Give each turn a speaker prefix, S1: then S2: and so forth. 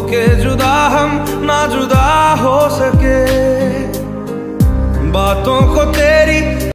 S1: के जुदा हम ना जुदा हो सके। बातों को तेरी